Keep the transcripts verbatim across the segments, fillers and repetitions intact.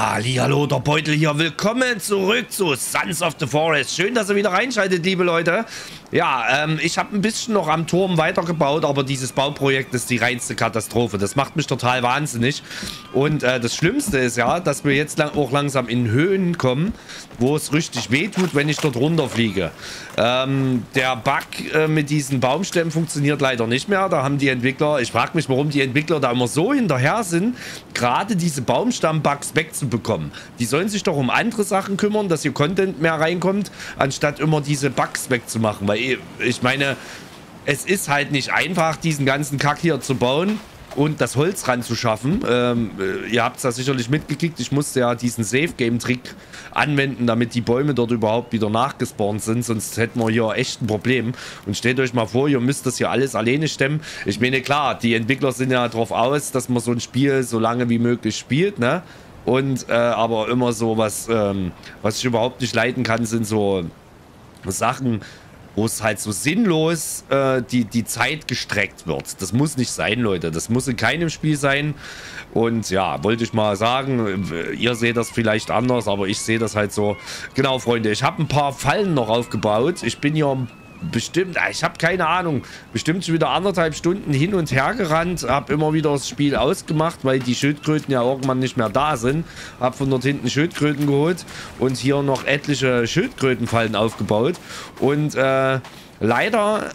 Hallihallo, der Beutel hier. Willkommen zurück zu Sons of the Forest. Schön, dass ihr wieder reinschaltet, liebe Leute. Ja, ähm, ich habe ein bisschen noch am Turm weitergebaut, aber dieses Bauprojekt ist die reinste Katastrophe. Das macht mich total wahnsinnig. Und äh, das Schlimmste ist ja, dass wir jetzt lang auch langsam in Höhen kommen, wo es richtig wehtut, wenn ich dort runterfliege. Ähm, der Bug äh, mit diesen Baumstämmen funktioniert leider nicht mehr. Da haben die Entwickler, ich frage mich, warum die Entwickler da immer so hinterher sind, gerade diese Baumstamm-Bugs wegzubekommen. Die sollen sich doch um andere Sachen kümmern, dass hier Content mehr reinkommt, anstatt immer diese Bugs wegzumachen. Weil ich meine, es ist halt nicht einfach, diesen ganzen Kack hier zu bauen und das Holz ranzuschaffen. Ähm, ihr habt es ja sicherlich mitgekriegt, ich musste ja diesen Safe-Game-Trick anwenden, damit die Bäume dort überhaupt wieder nachgespawnt sind, sonst hätten wir hier echt ein Problem. Und stellt euch mal vor, ihr müsst das hier alles alleine stemmen. Ich meine, klar, die Entwickler sind ja darauf aus, dass man so ein Spiel so lange wie möglich spielt, ne? Und, äh, aber immer so was, ähm, was ich überhaupt nicht leiten kann, sind so Sachen, wo es halt so sinnlos äh, die, die Zeit gestreckt wird. Das muss nicht sein, Leute. Das muss in keinem Spiel sein. Und ja, wollte ich mal sagen, ihr seht das vielleicht anders, aber ich sehe das halt so. Genau, Freunde, ich habe ein paar Fallen noch aufgebaut. Ich bin hier bestimmt, ich habe keine Ahnung, bestimmt schon wieder anderthalb Stunden hin und her gerannt, habe immer wieder das Spiel ausgemacht, weil die Schildkröten ja irgendwann nicht mehr da sind. Habe von dort hinten Schildkröten geholt und hier noch etliche Schildkrötenfallen aufgebaut. Und äh, leider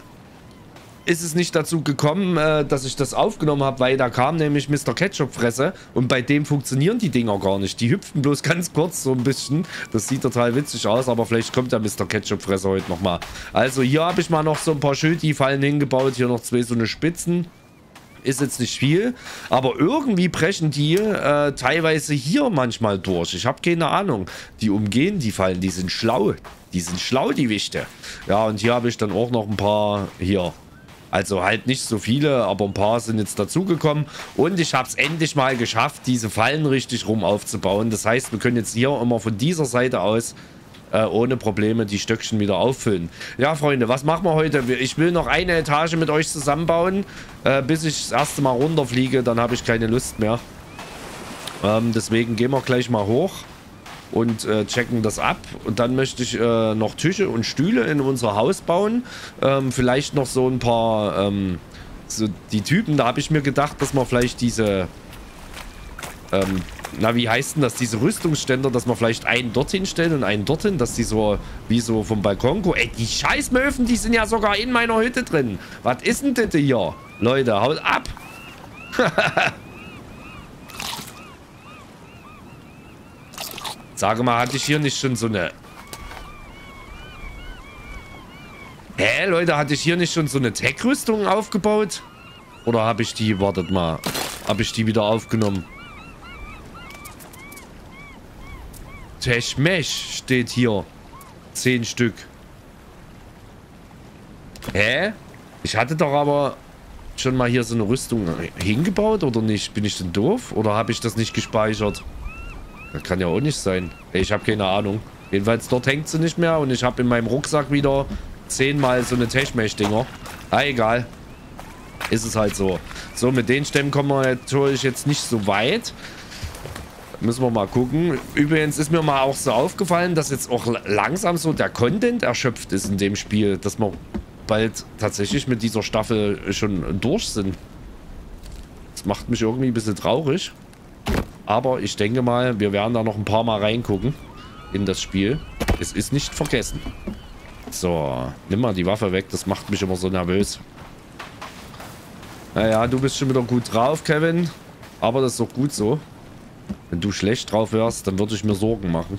ist es nicht dazu gekommen, äh, dass ich das aufgenommen habe, weil da kam nämlich Mister Ketchupfresse und bei dem funktionieren die Dinger gar nicht. Die hüpfen bloß ganz kurz so ein bisschen. Das sieht total witzig aus, aber vielleicht kommt der Mister Ketchupfresse heute nochmal. Also hier habe ich mal noch so ein paar Schildi-Fallen hingebaut, hier noch zwei so eine Spitzen. Ist jetzt nicht viel, aber irgendwie brechen die äh, teilweise hier manchmal durch. Ich habe keine Ahnung. Die umgehen die Fallen, die sind schlau. Die sind schlau, die Wichte. Ja, und hier habe ich dann auch noch ein paar hier. Also halt nicht so viele, aber ein paar sind jetzt dazugekommen. Und ich habe es endlich mal geschafft, diese Fallen richtig rum aufzubauen. Das heißt, wir können jetzt hier immer von dieser Seite aus äh, ohne Probleme die Stöckchen wieder auffüllen. Ja, Freunde, was machen wir heute? Ich will noch eine Etage mit euch zusammenbauen, äh, bis ich das erste Mal runterfliege. Dann habe ich keine Lust mehr. Ähm, deswegen gehen wir gleich mal hoch und äh, checken das ab. Und dann möchte ich äh, noch Tische und Stühle in unser Haus bauen. Ähm, vielleicht noch so ein paar, ähm, so die Typen, da habe ich mir gedacht, dass man vielleicht diese, ähm, na wie heißt denn das, diese Rüstungsständer, dass man vielleicht einen dorthin stellen und einen dorthin, dass die so, wie so vom Balkon gucken. Ey, die Scheißmöwen, die sind ja sogar in meiner Hütte drin. Was ist denn das hier? Leute, haut ab! Sage mal, hatte ich hier nicht schon so eine... Hä, Leute, hatte ich hier nicht schon so eine Tech-Rüstung aufgebaut? Oder habe ich die... Wartet mal. Habe ich die wieder aufgenommen? Tech-Mesh steht hier. Zehn Stück. Hä? Ich hatte doch aber schon mal hier so eine Rüstung hingebaut, oder nicht? Bin ich denn doof? Oder habe ich das nicht gespeichert? Das kann ja auch nicht sein. Ich habe keine Ahnung. Jedenfalls dort hängt sie nicht mehr und ich habe in meinem Rucksack wieder zehnmal so eine Tech-Mesh-Dinger. Ah, egal. Ist es halt so. So, mit den Stämmen kommen wir natürlich jetzt nicht so weit. Müssen wir mal gucken. Übrigens ist mir mal auch so aufgefallen, dass jetzt auch langsam so der Content erschöpft ist in dem Spiel. Dass wir bald tatsächlich mit dieser Staffel schon durch sind. Das macht mich irgendwie ein bisschen traurig. Aber ich denke mal, wir werden da noch ein paar Mal reingucken in das Spiel. Es ist nicht vergessen. So, nimm mal die Waffe weg. Das macht mich immer so nervös. Naja, du bist schon wieder gut drauf, Kevin. Aber das ist doch gut so. Wenn du schlecht drauf wärst, dann würde ich mir Sorgen machen.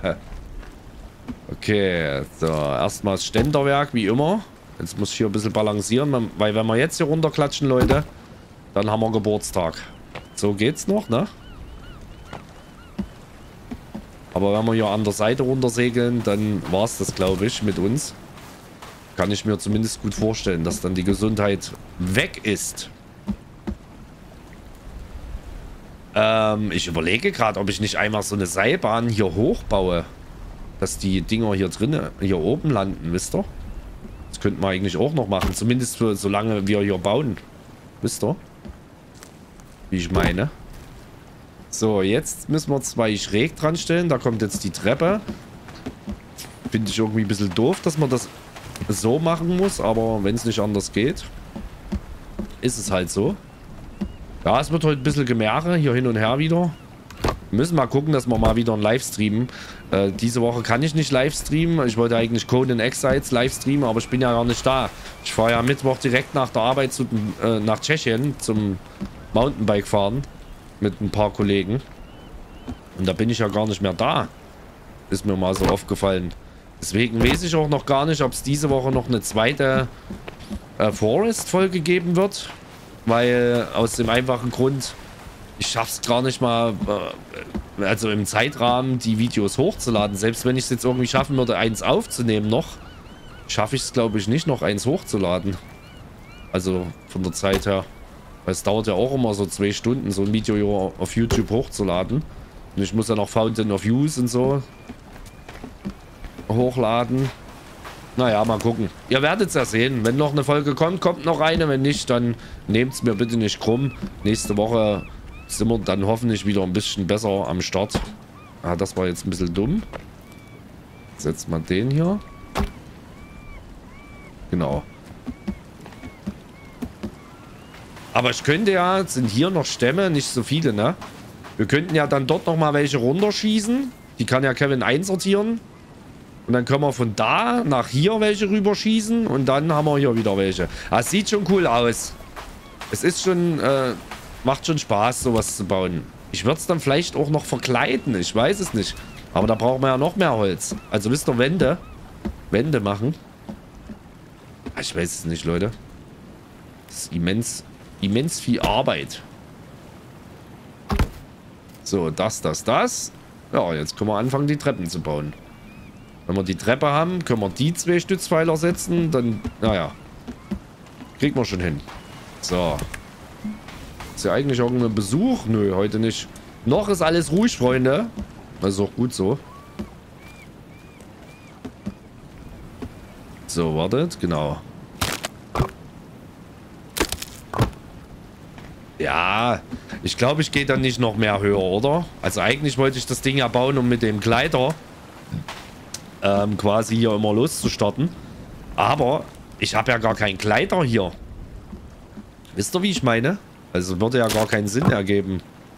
Okay, so. Erstmal das Ständerwerk, wie immer. Jetzt muss ich hier ein bisschen balancieren, weil wenn wir jetzt hier runterklatschen, Leute, dann haben wir Geburtstag. So geht's noch, ne? Aber wenn wir hier an der Seite runter segeln, dann war es das, glaube ich, mit uns. Kann ich mir zumindest gut vorstellen, dass dann die Gesundheit weg ist. Ähm, ich überlege gerade, ob ich nicht einfach so eine Seilbahn hier hochbaue. Dass die Dinger hier drinnen, hier oben landen, wisst ihr? Das könnten wir eigentlich auch noch machen. Zumindest für solange wir hier bauen. Wisst ihr? Wie ich meine. So, jetzt müssen wir zwei schräg dran stellen. Da kommt jetzt die Treppe. Finde ich irgendwie ein bisschen doof, dass man das so machen muss. Aber wenn es nicht anders geht, ist es halt so. Ja, es wird heute ein bisschen Gemäre. Hier hin und her wieder. Wir müssen mal gucken, dass wir mal wieder einen Livestreamen. Äh, diese Woche kann ich nicht Livestreamen. Ich wollte eigentlich Conan Exiles Livestreamen, aber ich bin ja gar nicht da. Ich fahre ja Mittwoch direkt nach der Arbeit zu, äh, nach Tschechien zum Mountainbike fahren. Mit ein paar Kollegen. Und da bin ich ja gar nicht mehr da. Ist mir mal so aufgefallen. Deswegen weiß ich auch noch gar nicht, ob es diese Woche noch eine zweite äh, Forest-Folge geben wird. Weil aus dem einfachen Grund, ich schaff's gar nicht mal, äh, also im Zeitrahmen die Videos hochzuladen. Selbst wenn ich es jetzt irgendwie schaffen würde, eins aufzunehmen noch, schaffe ich es, glaube ich, nicht noch eins hochzuladen. Also von der Zeit her. Weil es dauert ja auch immer so zwei Stunden, so ein Video auf YouTube hochzuladen. Und ich muss ja noch Fountain of Views und so hochladen. Naja, mal gucken. Ihr werdet es ja sehen. Wenn noch eine Folge kommt, kommt noch eine. Wenn nicht, dann nehmt es mir bitte nicht krumm. Nächste Woche sind wir dann hoffentlich wieder ein bisschen besser am Start. Ah, das war jetzt ein bisschen dumm. Setzt mal den hier. Genau. Aber ich könnte ja, sind hier noch Stämme, nicht so viele, ne? Wir könnten ja dann dort nochmal welche runterschießen. Die kann ja Kevin einsortieren. Und dann können wir von da nach hier welche rüberschießen. Und dann haben wir hier wieder welche. Das sieht schon cool aus. Es ist schon, äh, macht schon Spaß, sowas zu bauen. Ich würde es dann vielleicht auch noch verkleiden. Ich weiß es nicht. Aber da brauchen wir ja noch mehr Holz. Also wisst ihr, Wände. Wände machen. Ich weiß es nicht, Leute. Das ist immens, immens viel Arbeit. So, das, das, das. Ja, jetzt können wir anfangen, die Treppen zu bauen. Wenn wir die Treppe haben, können wir die zwei Stützpfeiler setzen. Dann, naja. Kriegen wir schon hin. So. Ist ja eigentlich irgendein Besuch? Nö, heute nicht. Noch ist alles ruhig, Freunde. Das ist auch gut so. So, wartet. Genau. Ja, ich glaube, ich gehe dann nicht noch mehr höher, oder? Also eigentlich wollte ich das Ding ja bauen, um mit dem Gleiter ähm, quasi hier immer loszustarten. Aber ich habe ja gar keinen Gleiter hier. Wisst ihr, wie ich meine? Also würde ja gar keinen Sinn ergeben.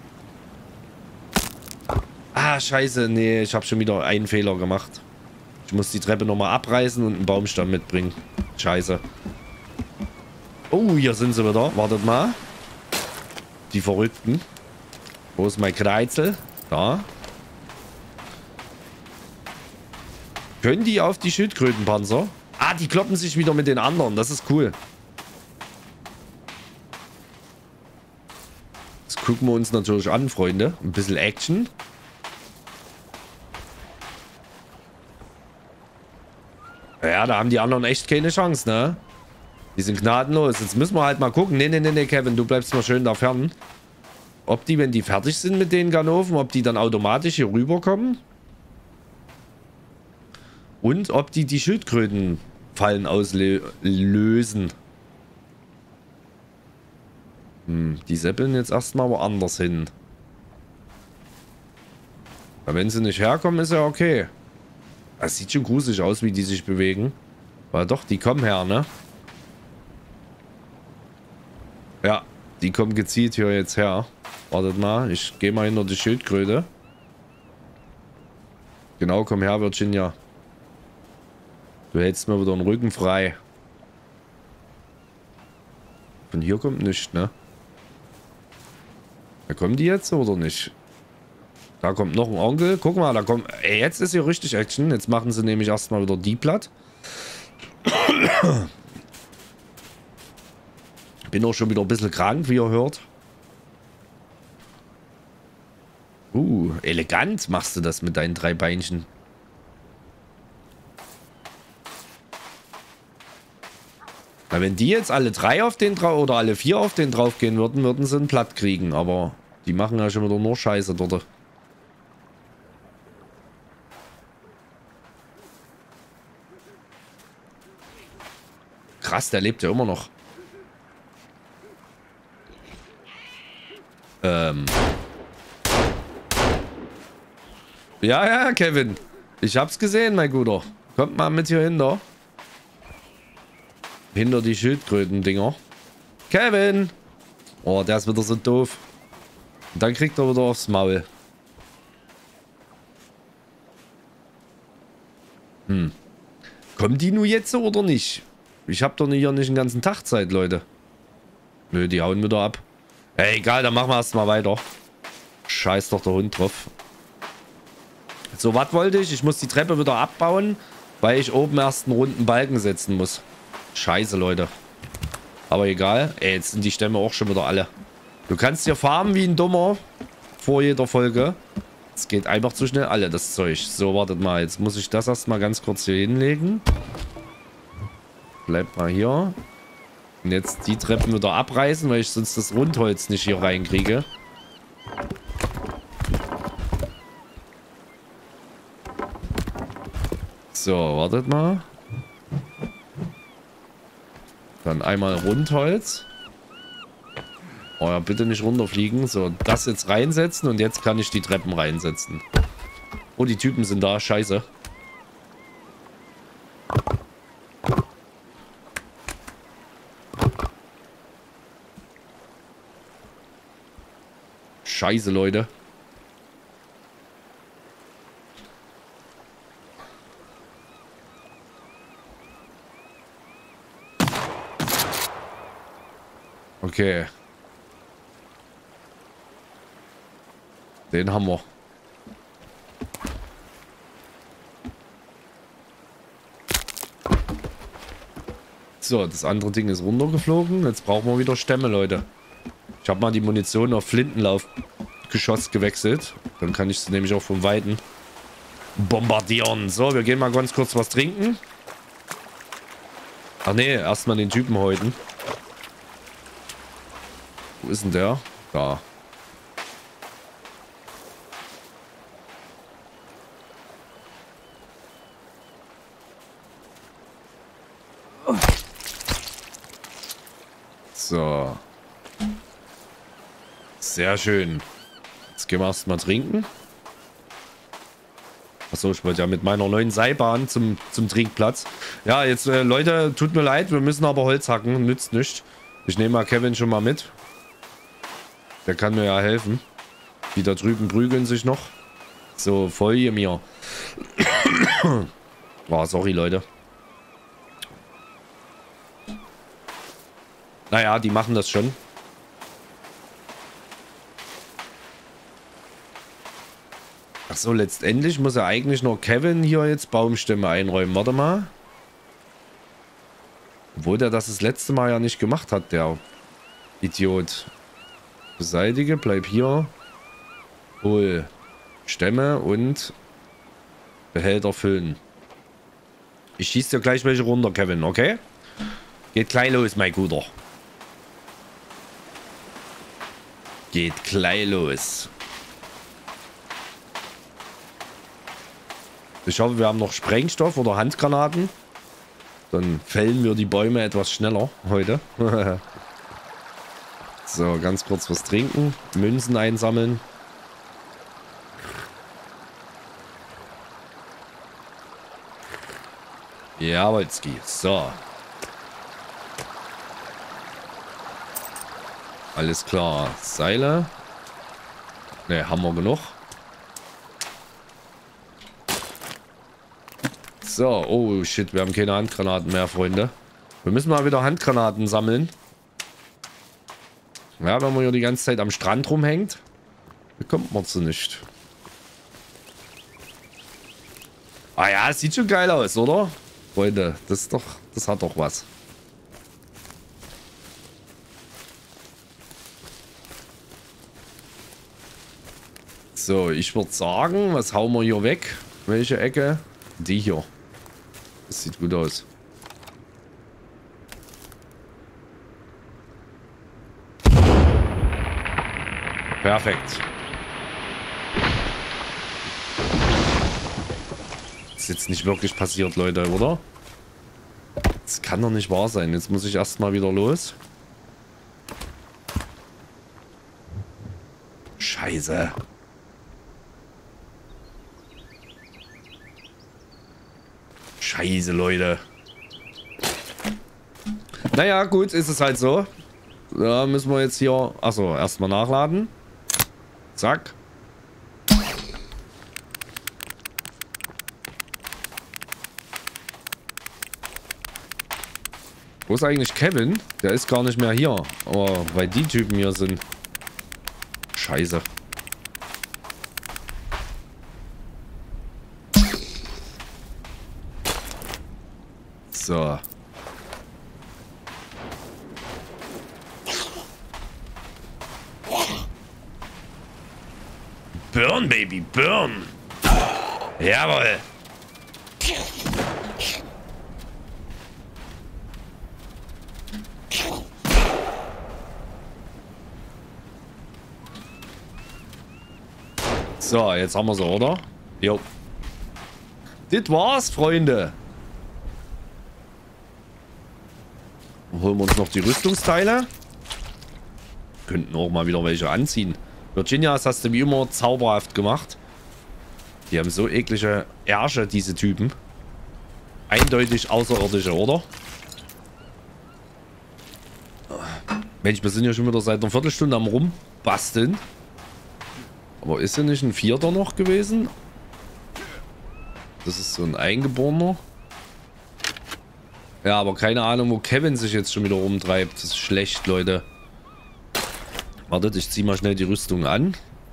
Ah, scheiße. Nee, ich habe schon wieder einen Fehler gemacht. Ich muss die Treppe nochmal abreißen und einen Baumstamm mitbringen. Scheiße. Oh, hier sind sie wieder. Wartet mal. Die Verrückten. Wo ist mein Kreizel? Da. Können die auf die Schildkrötenpanzer? Ah, die kloppen sich wieder mit den anderen. Das ist cool. Das gucken wir uns natürlich an, Freunde. Ein bisschen Action. Ja, da haben die anderen echt keine Chance, ne? Die sind gnadenlos. Jetzt müssen wir halt mal gucken. Nee, nee, nee, nee, Kevin, du bleibst mal schön da fern. Ob die, wenn die fertig sind mit den Ganoven, ob die dann automatisch hier rüberkommen. Und ob die die Schildkrötenfallen auslösen. Hm, die seppeln jetzt erstmal woanders hin. Aber wenn sie nicht herkommen, ist ja okay. Das sieht schon gruselig aus, wie die sich bewegen. Aber doch, die kommen her, ne? Ja, die kommen gezielt hier jetzt her. Wartet mal, ich gehe mal hinter die Schildkröte. Genau, komm her, Virginia. Du hältst mir wieder den Rücken frei. Von hier kommt nichts, ne? Da kommen die jetzt oder nicht? Da kommt noch ein Onkel. Guck mal, da kommt... Ey, jetzt ist hier richtig Action. Jetzt machen sie nämlich erstmal wieder die platt. Bin auch schon wieder ein bisschen krank, wie ihr hört. Uh, elegant machst du das mit deinen drei Beinchen. Na, wenn die jetzt alle drei auf den drauf oder alle vier auf den drauf gehen würden, würden sie einen platt kriegen. Aber die machen ja schon wieder nur Scheiße dort. Krass, der lebt ja immer noch. Ähm. Ja, ja, Kevin. Ich hab's gesehen, mein Guter. Kommt mal mit hier hinter. Hinter die Schildkröten-Dinger. Kevin! Oh, der ist wieder so doof. Und dann kriegt er wieder aufs Maul. Hm. Kommen die nur jetzt so oder nicht? Ich hab doch nicht hier nicht den ganzen Tag Zeit, Leute. Nö, die hauen wieder ab. Ey, egal, dann machen wir erstmal weiter. Scheiß doch der Hund drauf. So, was wollte ich? Ich muss die Treppe wieder abbauen, weil ich oben erst einen runden Balken setzen muss. Scheiße, Leute. Aber egal. Ey, jetzt sind die Stämme auch schon wieder alle. Du kannst hier farmen wie ein Dummer. Vor jeder Folge. Es geht einfach zu schnell alle, das Zeug. So, wartet mal. Jetzt muss ich das erstmal ganz kurz hier hinlegen. Bleibt mal hier. Und jetzt die Treppen wieder abreißen, weil ich sonst das Rundholz nicht hier reinkriege. So, wartet mal. Dann einmal Rundholz. Oh ja, bitte nicht runterfliegen. So, das jetzt reinsetzen und jetzt kann ich die Treppen reinsetzen. Oh, die Typen sind da. Scheiße. Scheiße, Leute. Okay. Den haben wir. So, das andere Ding ist runtergeflogen. Jetzt brauchen wir wieder Stämme, Leute. Ich habe mal die Munition auf Flintenlaufgeschoss gewechselt. Dann kann ich sie nämlich auch vom Weiten bombardieren. So, wir gehen mal ganz kurz was trinken. Ach nee, erstmal den Typen häuten. Wo ist denn der? Da. So. Sehr schön. Jetzt gehen wir erstmal trinken. Achso, ich wollte ja mit meiner neuen Seilbahn zum, zum Trinkplatz. Ja, jetzt, äh, Leute, tut mir leid, wir müssen aber Holz hacken. Nützt nichts. Ich nehme mal Kevin schon mal mit. Der kann mir ja helfen. Die da drüben prügeln sich noch. So, folge mir. Oh, sorry, Leute. Naja, die machen das schon. Ach so, letztendlich muss er eigentlich nur Kevin hier jetzt Baumstämme einräumen. Warte mal. Obwohl der das das letzte Mal ja nicht gemacht hat, der Idiot. Beseitige, bleib hier. Hol Stämme und Behälter füllen. Ich schieße dir gleich welche runter, Kevin, okay? Geht gleich los, mein Guter. Geht gleich los. Ich hoffe, wir haben noch Sprengstoff oder Handgranaten. Dann fällen wir die Bäume etwas schneller heute. So, ganz kurz was trinken. Münzen einsammeln. Jawolski. So. Alles klar. Seile. Ne, haben wir genug. So, oh shit, wir haben keine Handgranaten mehr, Freunde. Wir müssen mal wieder Handgranaten sammeln. Ja, wenn man hier die ganze Zeit am Strand rumhängt, bekommt man sie nicht. Ah ja, es sieht schon geil aus, oder? Freunde, das ist doch, das hat doch was. So, ich würde sagen, was hauen wir hier weg? Welche Ecke? Die hier. Das sieht gut aus. Perfekt. Das ist jetzt nicht wirklich passiert, Leute, oder? Das kann doch nicht wahr sein. Jetzt muss ich erstmal wieder los. Scheiße. Scheiße, Leute. Naja, gut, ist es halt so. Da müssen wir jetzt hier... Achso, erstmal nachladen. Zack. Wo ist eigentlich Kevin? Der ist gar nicht mehr hier. Aber weil die Typen hier sind. Scheiße. So. Burn, Baby, burn. Jawohl. So, jetzt haben wir sie, oder? Jo. Das war's, Freunde. Holen wir uns noch die Rüstungsteile. Könnten auch mal wieder welche anziehen. Virginia, das hast du wie immer zauberhaft gemacht. Die haben so eklige Ärsche, diese Typen. Eindeutig Außerirdische, oder? Mensch, wir sind ja schon wieder seit einer Viertelstunde am Rumbasteln. Aber ist ja nicht ein Vierter noch gewesen? Das ist so ein Eingeborener. Ja, aber keine Ahnung, wo Kevin sich jetzt schon wieder rumtreibt. Das ist schlecht, Leute. Wartet, ich ziehe mal schnell die Rüstung an.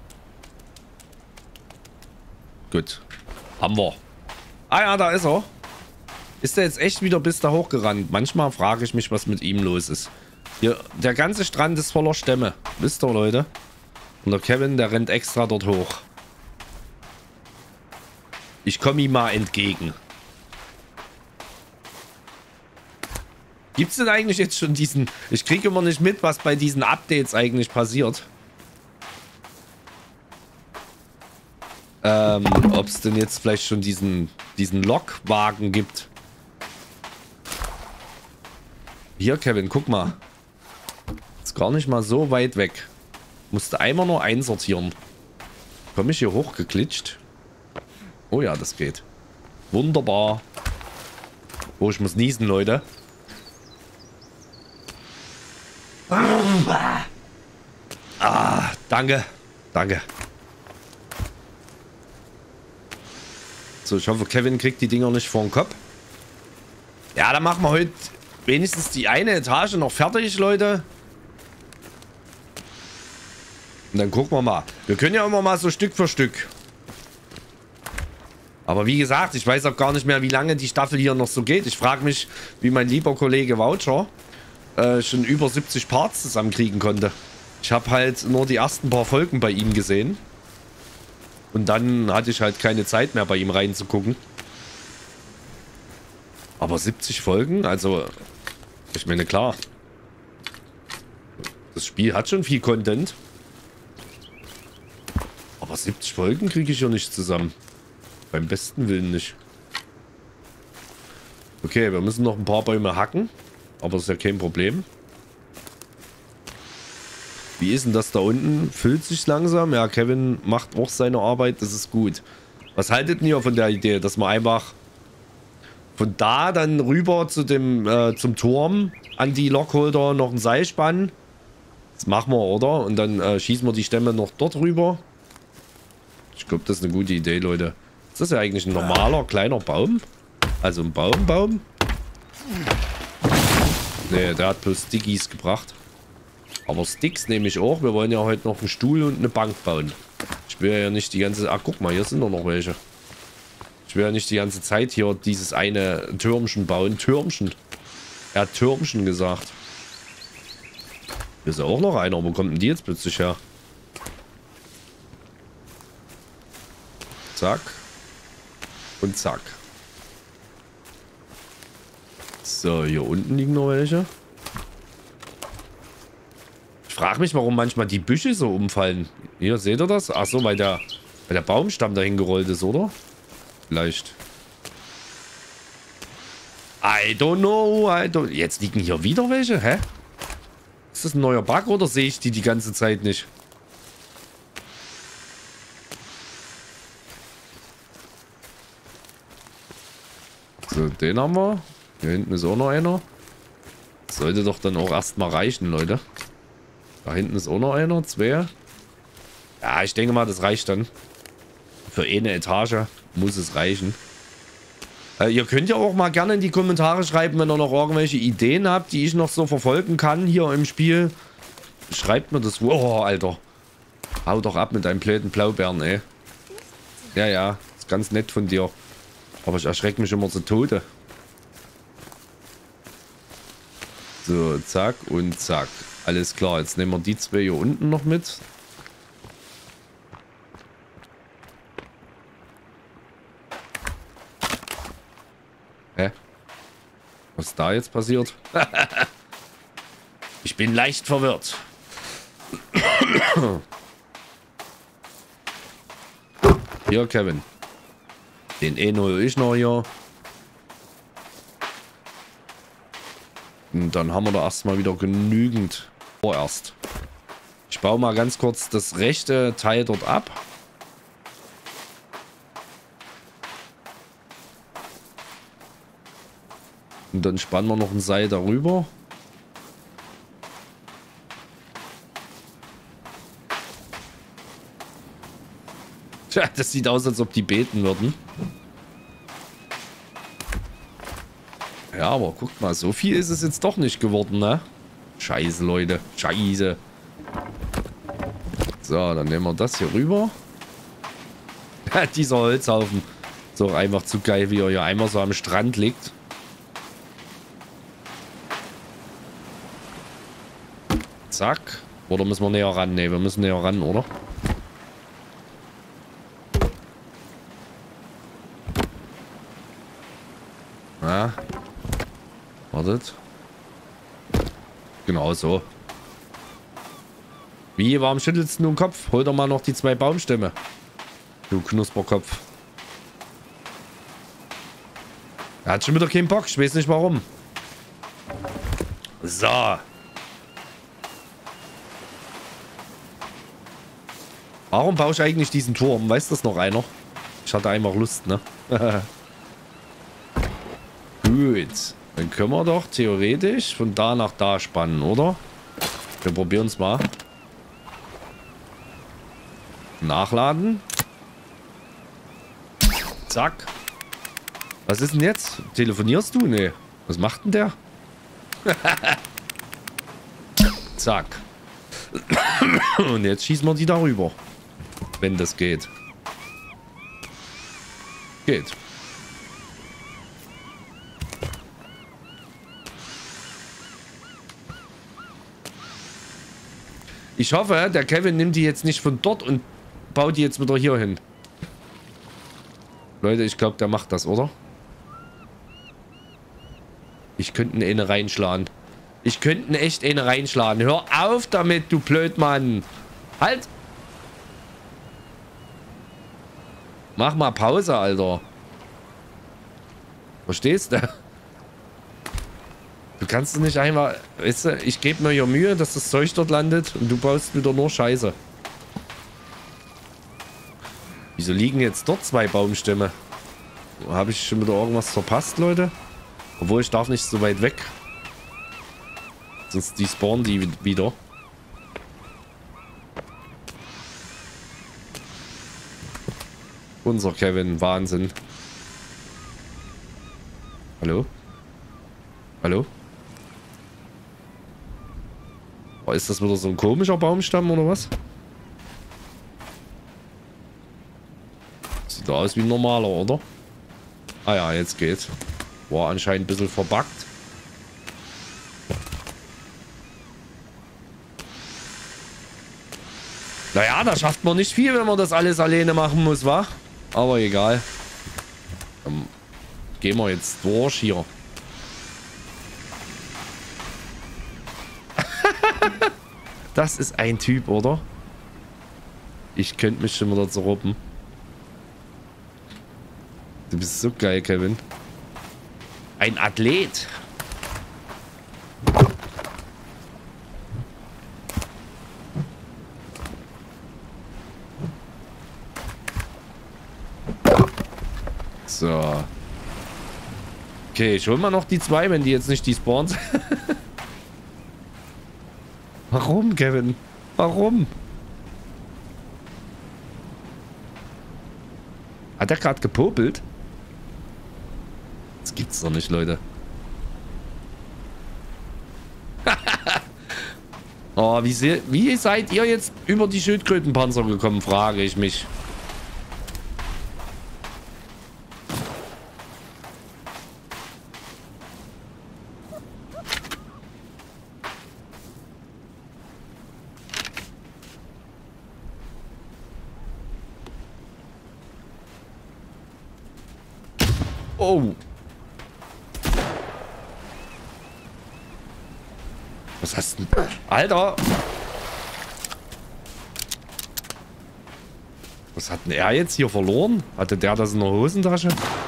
Gut. Haben wir. Ah ja, da ist er. Ist er jetzt echt wieder bis da hochgerannt? Manchmal frage ich mich, was mit ihm los ist. Hier, der ganze Strand ist voller Stämme. Wisst ihr, Leute? Und der Kevin, der rennt extra dort hoch. Ich komme ihm mal entgegen. Gibt es denn eigentlich jetzt schon diesen... Ich kriege immer nicht mit, was bei diesen Updates eigentlich passiert. Ähm, ob es denn jetzt vielleicht schon diesen, diesen Lokwagen gibt. Hier, Kevin, guck mal. Ist gar nicht mal so weit weg. Musste einmal nur einsortieren. Komme ich hier hochgeklitscht? Oh ja, das geht. Wunderbar. Oh, ich muss niesen, Leute. Ah, danke. Danke. So, ich hoffe, Kevin kriegt die Dinger nicht vor den Kopf. Ja, dann machen wir heute wenigstens die eine Etage noch fertig, Leute. Und dann gucken wir mal. Wir können ja immer mal so Stück für Stück. Aber wie gesagt, ich weiß auch gar nicht mehr, wie lange die Staffel hier noch so geht. Ich frage mich, wie mein lieber Kollege Voucher äh, schon über siebzig Parts zusammenkriegen konnte. Ich habe halt nur die ersten paar Folgen bei ihm gesehen. Und dann hatte ich halt keine Zeit mehr, bei ihm reinzugucken. Aber siebzig Folgen? Also, ich meine, klar. Das Spiel hat schon viel Content. Aber siebzig Folgen kriege ich ja nicht zusammen. Beim besten Willen nicht. Okay, wir müssen noch ein paar Bäume hacken. Aber das ist ja kein Problem. Wie ist denn das da unten? Füllt sich langsam? Ja, Kevin macht auch seine Arbeit. Das ist gut. Was haltet ihr von der Idee, dass man einfach von da dann rüber zu dem, äh, zum Turm an die Lockholder noch ein Seil spannen? Das machen wir, oder? Und dann äh, schießen wir die Stämme noch dort rüber. Ich glaube, das ist eine gute Idee, Leute. Ist das ja eigentlich ein normaler, kleiner Baum? Also ein Baumbaum? Ne, der hat bloß Stickies gebracht. Aber Sticks nehme ich auch. Wir wollen ja heute noch einen Stuhl und eine Bank bauen. Ich will ja nicht die ganze... Ach, guck mal, hier sind doch noch welche. Ich will ja nicht die ganze Zeit hier dieses eine Türmchen bauen. Türmchen. Er hat Türmchen gesagt. Hier ist ja auch noch einer. Wo kommt denn die jetzt plötzlich her? Zack. Und zack. So, hier unten liegen noch welche. Ich frage mich, warum manchmal die Büsche so umfallen. Hier, seht ihr das? Ach so, weil der, weil der Baumstamm dahin gerollt ist, oder? Vielleicht. I don't know. I don't... Jetzt liegen hier wieder welche? Hä? Ist das ein neuer Bug oder sehe ich die die ganze Zeit nicht? So, den haben wir. Hier hinten ist auch noch einer. Sollte doch dann auch erstmal reichen, Leute. Da hinten ist auch noch einer. Zwei. Ja, ich denke mal, das reicht dann. Für eine Etage muss es reichen. Äh, ihr könnt ja auch mal gerne in die Kommentare schreiben, wenn ihr noch irgendwelche Ideen habt, die ich noch so verfolgen kann hier im Spiel. Schreibt mir das. Wow, Alter. Hau doch ab mit deinen blöden Blaubeeren, ey. Ja, ja. Ist ganz nett von dir. Aber ich erschrecke mich immer zu Tode. So, zack und zack. Alles klar. Jetzt nehmen wir die zwei hier unten noch mit. Hä? Was ist da jetzt passiert? Ich bin leicht verwirrt. Hier, Kevin. Den einen hole ich noch hier. Und dann haben wir da erstmal wieder genügend vorerst. Ich baue mal ganz kurz das rechte Teil dort ab. Und dann spannen wir noch ein Seil darüber. Tja, das sieht aus, als ob die beten würden. Ja, aber guckt mal, so viel ist es jetzt doch nicht geworden, ne? Scheiße, Leute. Scheiße. So, dann nehmen wir das hier rüber. Dieser Holzhaufen ist auch einfach zu geil, wie er hier einmal so am Strand liegt. Zack. Oder müssen wir näher ran? Ne, wir müssen näher ran, oder? Ja. Wartet. Genau so. Wie, warum schüttelst du den Kopf? Hol doch mal noch die zwei Baumstämme. Du Knusperkopf. Er hat schon wieder keinen Bock. Ich weiß nicht warum. So. Warum baue ich eigentlich diesen Turm? Weiß das noch einer? Ich hatte einfach Lust, ne? Gut. Dann können wir doch theoretisch von da nach da spannen, oder? Wir probieren es mal. Nachladen. Zack. Was ist denn jetzt? Telefonierst du? Nee. Was macht denn der? Zack. Und jetzt schießen wir die darüber. Wenn das geht. Geht. Ich hoffe, der Kevin nimmt die jetzt nicht von dort und baut die jetzt wieder hier hin. Leute, ich glaube, der macht das, oder? Ich könnte eine reinschlagen. Ich könnte eine echt eine reinschlagen. Hör auf damit, du Blödmann. Halt. Mach mal Pause, Alter. Verstehst du? Du kannst es nicht einfach... Weißt du, ich gebe mir hier Mühe, dass das Zeug dort landet und du baust wieder nur Scheiße. Wieso liegen jetzt dort zwei Baumstämme? Habe ich schon wieder irgendwas verpasst, Leute? Obwohl, ich darf nicht so weit weg. Sonst die spawnen die wieder. Unser Kevin, Wahnsinn. Hallo? Hallo? Oh, ist das wieder so ein komischer Baumstamm oder was? Sieht doch aus wie ein normaler, oder? Ah ja, jetzt geht's. War anscheinend ein bisschen verbuggt. Naja, da schafft man nicht viel, wenn man das alles alleine machen muss, wa? Aber egal. Dann gehen wir jetzt durch hier. Das ist ein Typ, oder? Ich könnte mich schon wieder zerruppen. Du bist so geil, Kevin. Ein Athlet. So. Okay, ich hol mal noch die zwei, wenn die jetzt nicht die spawnen. Warum, Kevin? Warum? Hat er gerade gepopelt? Das gibt's doch nicht, Leute. Oh, wie, sehr, wie seid ihr jetzt über die Schildkrötenpanzer gekommen, frage ich mich. Oh. Was hast du denn? Alter. Was hat denn er jetzt hier verloren? Hatte der das in der Hosentasche?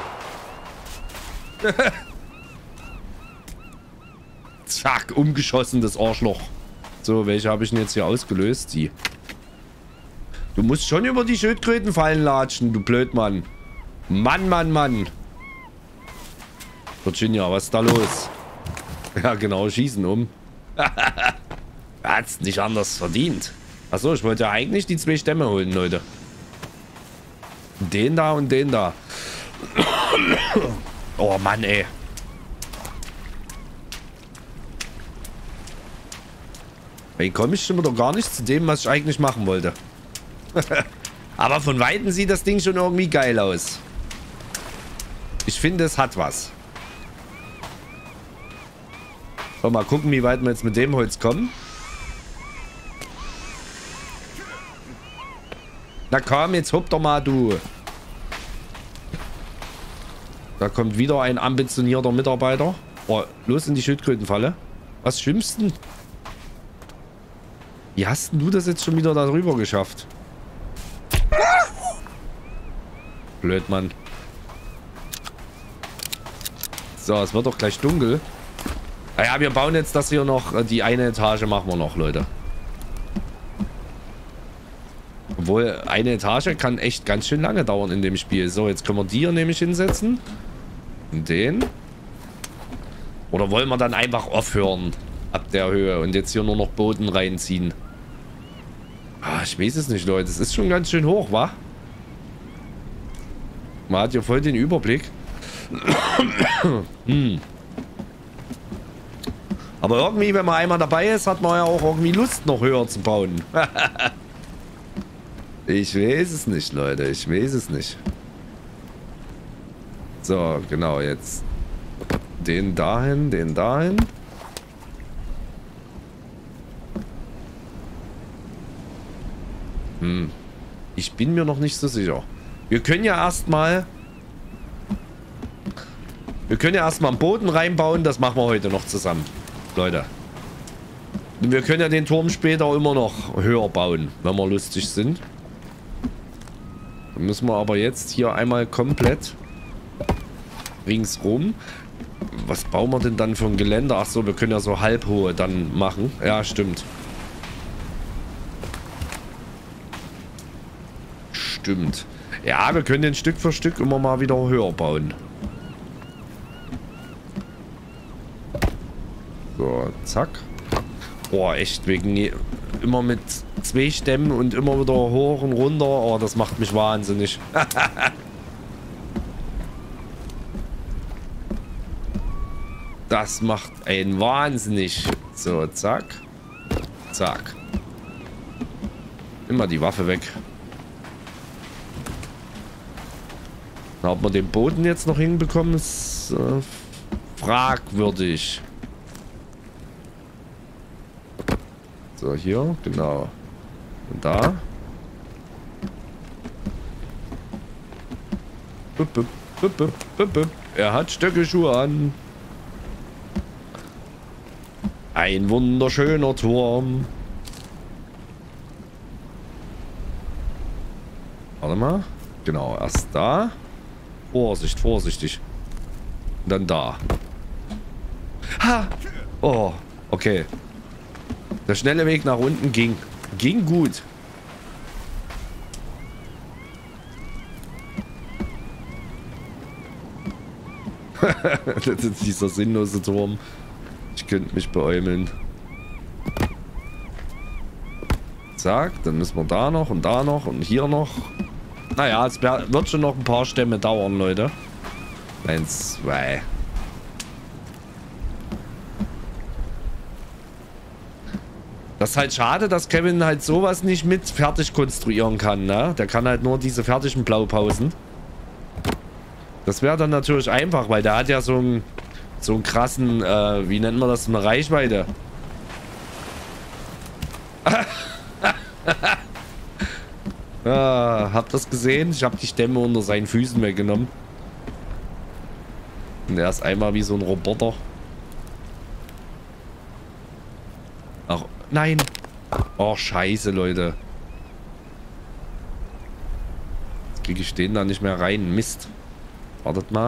Zack, umgeschossen, das Arschloch. So, welche habe ich denn jetzt hier ausgelöst? Die. Du musst schon über die Schildkröten fallen latschen, du Blödmann. Mann, Mann, Mann. Virginia, was ist da los? Ja, genau, schießen um. Hat's nicht anders verdient. Achso, ich wollte ja eigentlich die zwei Stämme holen, Leute. Den da und den da. Oh Mann, ey. Ey, komme ich schon wieder gar nicht zu dem, was ich eigentlich machen wollte. Aber von Weitem sieht das Ding schon irgendwie geil aus. Ich finde, es hat was. So, mal gucken, wie weit wir jetzt mit dem Holz kommen. Na komm, jetzt hopp doch mal, du. Da kommt wieder ein ambitionierter Mitarbeiter. Oh, los in die Schildkrötenfalle. Was schwimmst denn? Wie hast denn du das jetzt schon wieder darüber geschafft? Blöd, Mann. So, es wird doch gleich dunkel. Naja, wir bauen jetzt das hier noch. Die eine Etage machen wir noch, Leute. Obwohl, eine Etage kann echt ganz schön lange dauern in dem Spiel. So, jetzt können wir die hier nämlich hinsetzen. Und den. Oder wollen wir dann einfach aufhören? Ab der Höhe. Und jetzt hier nur noch Boden reinziehen. Ah, ich weiß es nicht, Leute. Es ist schon ganz schön hoch, wa? Man hat hier voll den Überblick. hm. Aber irgendwie, wenn man einmal dabei ist, hat man ja auch irgendwie Lust, noch höher zu bauen. Ich weiß es nicht, Leute. Ich weiß es nicht. So, genau, jetzt den dahin, den dahin. Hm. Ich bin mir noch nicht so sicher. Wir können ja erstmal... Wir können ja erstmal einen Boden reinbauen. Das machen wir heute noch zusammen. Leute. Und wir können ja den Turm später immer noch höher bauen, wenn wir lustig sind. Dann müssen wir aber jetzt hier einmal komplett ringsrum. Was bauen wir denn dann für ein Geländer? Achso, wir können ja so halbhohe dann machen. Ja, stimmt. Stimmt. Ja, wir können den Stück für Stück immer mal wieder höher bauen. So, zack. Boah, echt, wegen immer mit zwei Stämmen und immer wieder hoch und runter. Oh, das macht mich wahnsinnig. Das macht einen wahnsinnig. So, zack. Zack. Immer die Waffe weg. Na, ob wir den Boden jetzt noch hinbekommen, ist äh, fragwürdig. So, hier, genau. Und da. Bup, bup, bup, bup, bup, bup. Er hat Stöckelschuhe an. Ein wunderschöner Turm. Warte mal. Genau, erst da. Vorsicht, vorsichtig. Und dann da. Ha! Oh, okay. Der schnelle Weg nach unten ging. Ging gut. Das ist dieser sinnlose Turm. Ich könnte mich beäumeln. Zack, dann müssen wir da noch und da noch und hier noch. Naja, es wird schon noch ein paar Stämme dauern, Leute. Eins, zwei. Das ist halt schade, dass Kevin halt sowas nicht mit fertig konstruieren kann, ne? Der kann halt nur diese fertigen Blaupausen. Das wäre dann natürlich einfach, weil der hat ja so einen, so einen krassen, äh, wie nennt man das, eine Reichweite. Ah, habt ihr das gesehen? Ich habe die Stämme unter seinen Füßen weggenommen. Und er ist einmal wie so ein Roboter. Ach, nein. Oh, scheiße, Leute. Jetzt kriege ich den da nicht mehr rein. Mist. Wartet mal.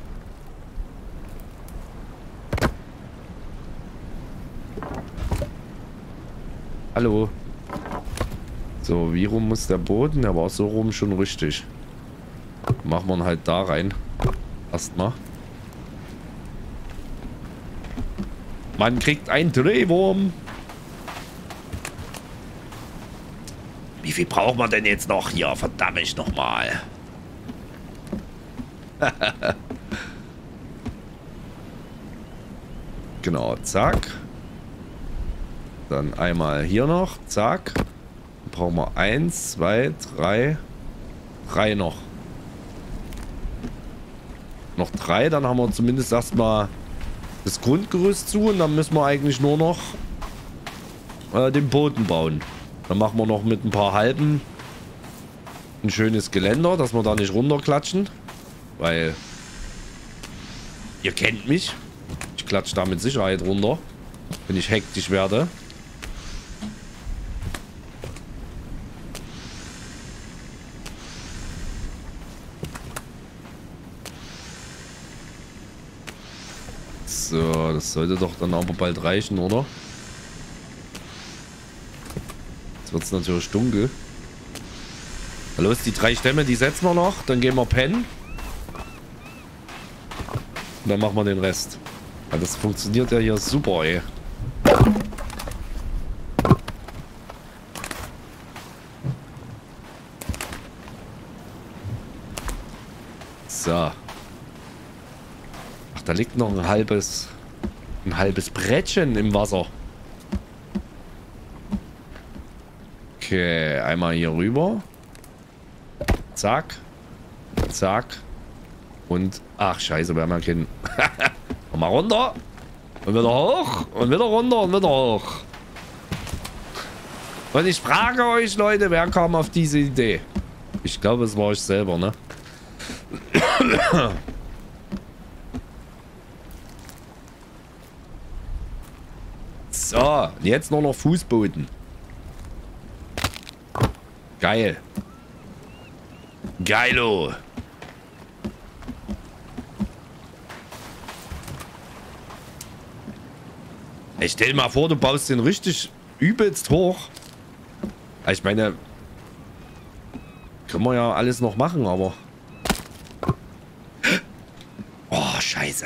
Hallo. So, wie rum muss der Boden? Der war so rum schon richtig. Machen wir ihn halt da rein. Erstmal. Man kriegt einen Drehwurm. Wie viel braucht man denn jetzt noch hier? Verdammt ich nochmal. Genau, zack. Dann einmal hier noch, zack. Dann brauchen wir eins, zwei, drei. Drei noch. Noch drei, dann haben wir zumindest erstmal das Grundgerüst zu und dann müssen wir eigentlich nur noch äh, den Boden bauen. Dann machen wir noch mit ein paar Halben ein schönes Geländer, dass wir da nicht runterklatschen. Weil ihr kennt mich. Ich klatsche da mit Sicherheit runter, wenn ich hektisch werde. So, das sollte doch dann aber bald reichen, oder? Jetzt wird es natürlich dunkel. Na los, die drei Stämme, die setzen wir noch. Dann gehen wir pennen. Und dann machen wir den Rest. Ja, das funktioniert ja hier super, ey. So. Ach, da liegt noch ein halbes... Ein halbes Brettchen im Wasser. Okay, einmal hier rüber. Zack. Zack. Und... Ach, scheiße, wir haben ja keinen... Mal runter. Und wieder hoch. Und wieder runter und wieder hoch. Und ich frage euch, Leute, wer kam auf diese Idee? Ich glaube, es war ich selber, ne? So, jetzt nur noch Fußboden. Geil. Geilo. Ich stell mal vor, du baust den richtig übelst hoch. Ich meine, können wir ja alles noch machen, aber... Oh, scheiße.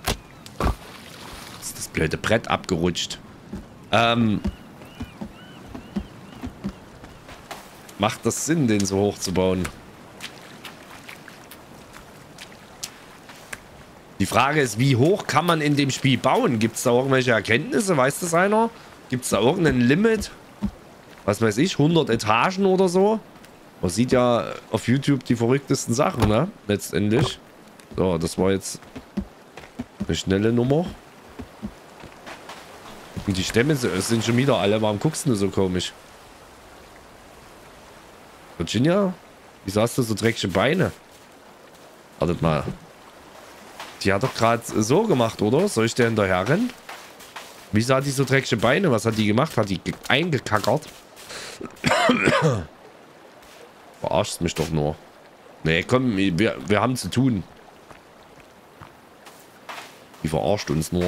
Ist das blöde Brett abgerutscht. Ähm... Macht das Sinn, den so hoch zu bauen? Die Frage ist, wie hoch kann man in dem Spiel bauen? Gibt es da irgendwelche Erkenntnisse? Weiß das einer? Gibt es da irgendein Limit? Was weiß ich, hundert Etagen oder so? Man sieht ja auf YouTube die verrücktesten Sachen, ne? Letztendlich. So, das war jetzt eine schnelle Nummer. Und die Stämme sind schon wieder alle. Warum guckst du so komisch? Virginia? Wieso hast du so dreckige Beine? Wartet mal. Die hat doch gerade so gemacht, oder? Soll ich der hinterher rennen? Wieso hat die so dreckige Beine? Was hat die gemacht? Hat die eingekackert? Verarschst mich doch nur. Nee, komm, wir, wir haben zu tun. Die verarscht uns nur.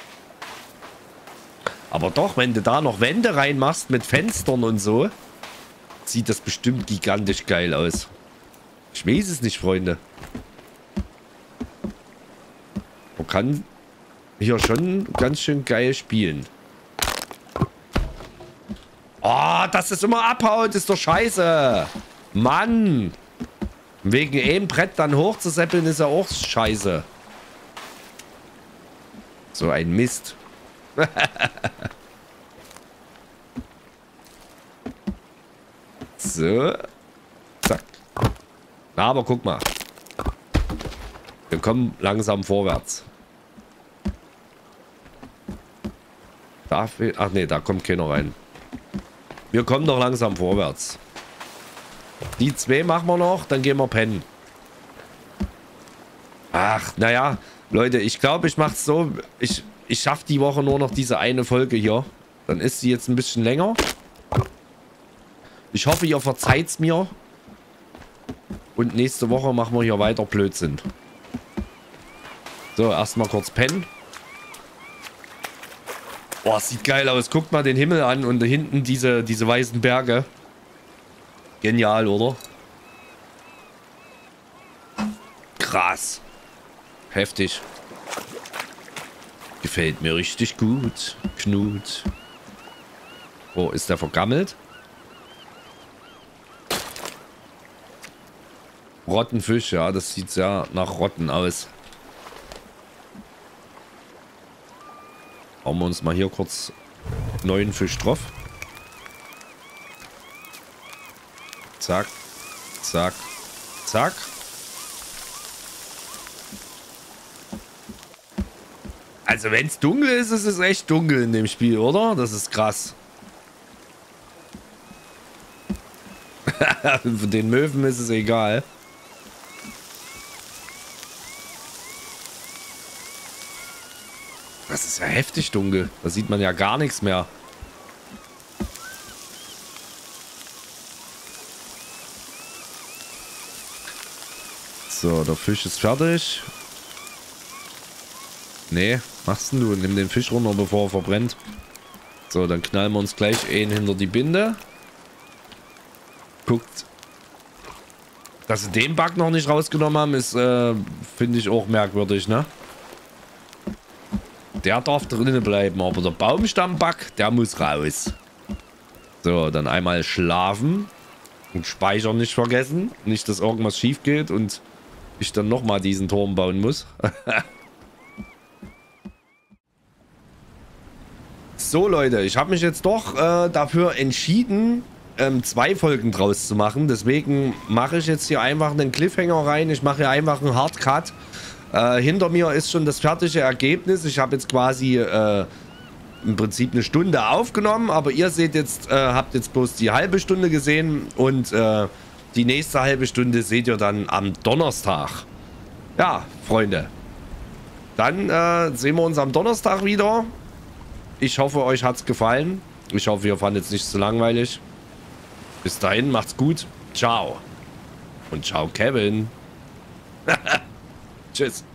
Aber doch, wenn du da noch Wände reinmachst mit Fenstern und so, sieht das bestimmt gigantisch geil aus. Ich weiß es nicht, Freunde. Man kann hier schon ganz schön geil spielen. Oh, dass es immer abhaut, ist doch scheiße. Mann. Wegen einem Brett dann hochzuseppeln ist ja auch scheiße. So ein Mist. So. Zack. Aber guck mal. Wir kommen langsam vorwärts. Da fehlt... Ach nee, da kommt keiner rein. Wir kommen doch langsam vorwärts. Die zwei machen wir noch, dann gehen wir pennen. Ach, naja, Leute, ich glaube, ich mache es so. Ich, ich schaffe die Woche nur noch diese eine Folge hier. Dann ist sie jetzt ein bisschen länger. Ich hoffe, ihr verzeiht es mir. Und nächste Woche machen wir hier weiter Blödsinn. So, erstmal kurz pennen. Boah, sieht geil aus. Guckt mal den Himmel an und da hinten diese, diese weißen Berge. Genial, oder? Krass. Heftig. Gefällt mir richtig gut. Knut. Oh, ist der vergammelt? Rottenfisch, ja, das sieht sehr nach Rotten aus. Hauen wir uns mal hier kurz neuen Fisch drauf. Zack, zack, zack. Also wenn es dunkel ist, ist es echt dunkel in dem Spiel, oder? Das ist krass. Für den Möwen ist es egal. Das ist ja heftig dunkel. Da sieht man ja gar nichts mehr. So, der Fisch ist fertig. Nee, machst denn du? Nimm den Fisch runter, bevor er verbrennt. So, dann knallen wir uns gleich einen hinter die Binde. Guckt. Dass sie den Bug noch nicht rausgenommen haben, ist, äh, finde ich auch merkwürdig, ne? Der darf drinnen bleiben, aber der Baumstammbug, der muss raus. So, dann einmal schlafen. Und Speichern nicht vergessen. Nicht, dass irgendwas schief geht und ich dann nochmal diesen Turm bauen muss. So, Leute, ich habe mich jetzt doch äh, dafür entschieden, ähm, zwei Folgen draus zu machen. Deswegen mache ich jetzt hier einfach einen Cliffhanger rein. Ich mache hier einfach einen Hardcut. Äh, hinter mir ist schon das fertige Ergebnis. Ich habe jetzt quasi äh, im Prinzip eine Stunde aufgenommen, aber ihr seht jetzt, äh, habt jetzt bloß die halbe Stunde gesehen und äh, die nächste halbe Stunde seht ihr dann am Donnerstag. Ja, Freunde. Dann äh, sehen wir uns am Donnerstag wieder. Ich hoffe, euch hat es gefallen. Ich hoffe, ihr fandet es nicht zu langweilig. Bis dahin, macht's gut. Ciao. Und ciao, Kevin. Tschüss.